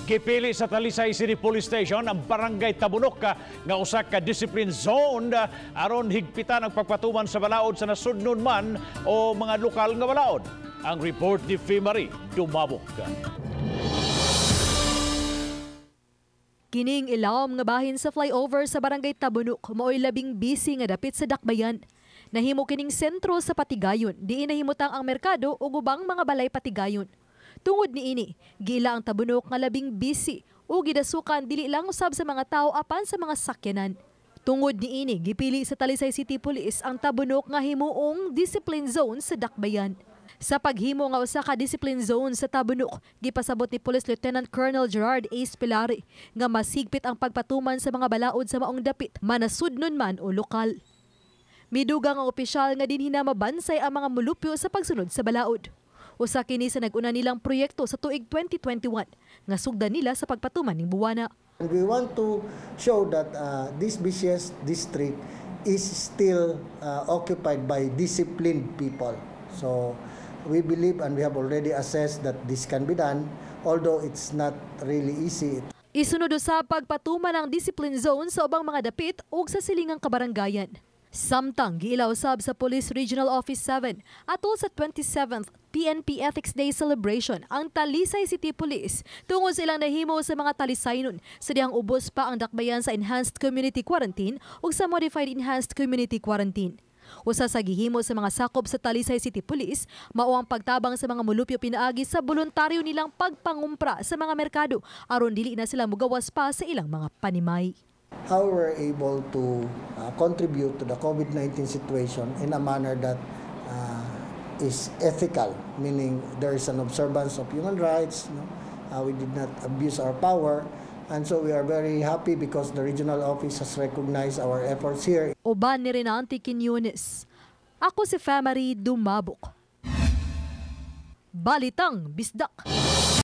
Gipili sa Talisay City Police Station ang Barangay Tabunok nga usa ka discipline zone aron higpitan ang pagpatuman sa balaod sa nasudnon man o mga lokal nga balaod. Ang report ni Fimari Dumabok. Kining ilawom nga bahin sa flyover sa Barangay Tabunok mao'y labing busy nga dapit sa dakbayan. Nahimo kining sentro sa Patigayon, diin nahimutang ang merkado ug ubang mga balay Patigayon. Tungod niini, gila ang Tabunok nga labing busy o gidasukan dili lang usab sa mga tao apan sa mga sakyanan. Tungod niini, gipili sa Talisay City Police ang Tabunok nga himuong discipline zone sa dakbayan. Sa paghimo nga usa ka discipline zone sa Tabunok, gipasabot ni Police Lieutenant Colonel Gerard A. Spilari nga masigpit ang pagpatuman sa mga balaod sa maong dapit, manasudnon man o lokal. Midugang ang opisyal nga dinhi na mabansay ang mga mulupyo sa pagsunod sa balaod. Usa kini sa nag-una nilang proyekto sa tuig 2021 nga sugdan nila sa pagpatuman ning buwana. We want to show that this busiest district is still occupied by disciplined people. So we believe and we have already assessed that this can be done, although it's not really easy. Isunod sa pagpatuman ang discipline zone sa ubang mga dapit ug sa silingang kabaranggayan. Samtang giilaw sab sa Police Regional Office 7 atol sa 27th PNP Ethics Day celebration ang Talisay City Police tungod sa ilang nahimo sa mga Talisaynon sa dihang ubos pa ang dakbayan sa Enhanced Community Quarantine ug sa Modified Enhanced Community Quarantine. Usa sa gihimo sa mga sakop sa Talisay City Police mao ang pagtabang sa mga mulupyo pinaagi sa voluntaryo nilang pagpangumpra sa mga merkado aron dili na sila mugawas pa sa ilang mga panimay. How we're able to contribute to the COVID-19 situation in a manner that is ethical, meaning there is an observance of human rights. We did not abuse our power, and so we are very happy because the regional office has recognized our efforts here. Uban ni Renante Quiñones. Ako si Fimari Dumabok. Balitang Bisdak.